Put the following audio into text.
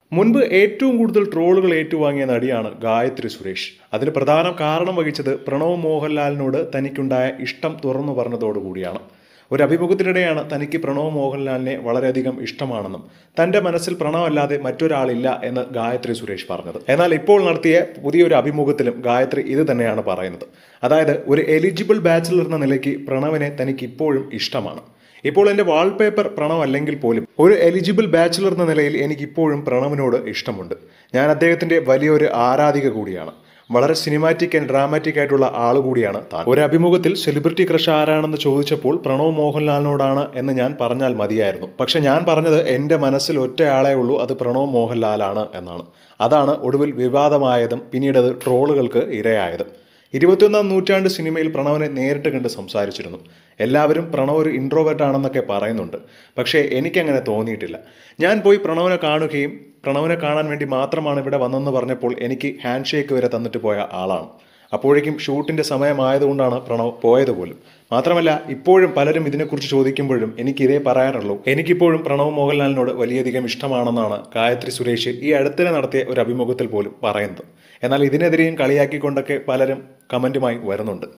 മുൻപ് ഏറ്റവും കൂടുതൽ ട്രോളുകൾ ഏറ്റുവാങ്ങിയ നടിയാണ് ഗായത്രി സുരേഷ്. അതിന് പ്രധാന കാരണം വഹിച്ചത് പ്രണവ് മോഹൻലാലിനോട് തനിക്കുണ്ടായ ഇഷ്ടം തുറന്നു പറഞ്ഞതോടുകൂടിയാണ്. ഒരു അഭിമുഖത്തിനിടെയാണ് തനിക്ക് പ്രണവ് മോഹൻലാലിനെ വളരെയധികം ഇഷ്ടമാണെന്നും തന്റെ മനസ്സിൽ പ്രണവല്ലാതെ മറ്റൊരാളില്ല എന്ന് ഗായത്രി സുരേഷ് പറഞ്ഞത്. എന്നാൽ ഇപ്പോൾ നടത്തിയ പുതിയൊരു അഭിമുഖത്തിലും ഗായത്രി ഇത് തന്നെയാണ് പറയുന്നത്. അതായത് ഒരു എലിജിബിൾ ബാച്ചിലർ എന്ന നിലയ്ക്ക് പ്രണവിനെ തനിക്ക് ഇപ്പോഴും ഇഷ്ടമാണ്. ഇപ്പോൾ എൻ്റെ വാൾപേപ്പർ പ്രണവ് അല്ലെങ്കിൽ പോലും ഒരു എലിജിബിൾ ബാച്ചിലർ എന്ന നിലയിൽ എനിക്കിപ്പോഴും പ്രണവിനോട് ഇഷ്ടമുണ്ട്. ഞാൻ അദ്ദേഹത്തിന്റെ വലിയൊരു ആരാധിക കൂടിയാണ്. വളരെ സിനിമാറ്റിക് ആൻഡ് ഡ്രാമാറ്റിക് ആയിട്ടുള്ള ആൾ കൂടിയാണ് താൻ. ഒരു അഭിമുഖത്തിൽ സെലിബ്രിറ്റി ക്രഷ് ആരാണെന്ന് ചോദിച്ചപ്പോൾ പ്രണവ് മോഹൻലാലിനോടാണ് എന്ന് ഞാൻ പറഞ്ഞാൽ മതിയായിരുന്നു. പക്ഷെ ഞാൻ പറഞ്ഞത് എൻ്റെ മനസ്സിൽ ഒറ്റയാളേ ഉള്ളൂ, അത് പ്രണവ് മോഹൻലാലാണ് എന്നാണ്. അതാണ് ഒടുവിൽ വിവാദമായതും പിന്നീട് അത് ട്രോളുകൾക്ക് ഇരയായതും. 21ാം നൂറ്റാണ്ട് സിനിമയിൽ പ്രണവിനെ നേരിട്ട് കണ്ട് സംസാരിച്ചിരുന്നു. എല്ലാവരും പ്രണവ് ഒരു ഇൻട്രോവേർട്ട് ആണെന്നൊക്കെ പറയുന്നുണ്ട്. പക്ഷേ എനിക്കങ്ങനെ തോന്നിയിട്ടില്ല. ഞാൻ പോയി പ്രണവിനെ കാണുകയും പ്രണവിനെ കാണാൻ വേണ്ടി മാത്രമാണ് ഇവിടെ വന്നെന്ന് പറഞ്ഞപ്പോൾ എനിക്ക് ഹാൻഡ് ഷേക്ക് വരെ തന്നിട്ട് പോയ ആളാണ്. അപ്പോഴേക്കും ഷൂട്ടിന്റെ സമയമായതുകൊണ്ടാണ് പ്രണവ് പോയത് പോലും. മാത്രമല്ല ഇപ്പോഴും പലരും ഇതിനെക്കുറിച്ച് ചോദിക്കുമ്പോഴും എനിക്കിതേ പറയാനുള്ളൂ. എനിക്കിപ്പോഴും പ്രണവ് മോഹൻലാലിനോട് വലിയധികം ഇഷ്ടമാണെന്നാണ് ഗായത്രി സുരേഷ് ഈ അടുത്തിടെ നടത്തിയ ഒരു അഭിമുഖത്തിൽ പോലും പറയുന്നത്. എന്നാൽ ഇതിനെതിരെയും കളിയാക്കിക്കൊണ്ടൊക്കെ പലരും കമന്റുമായി വരുന്നുണ്ട്.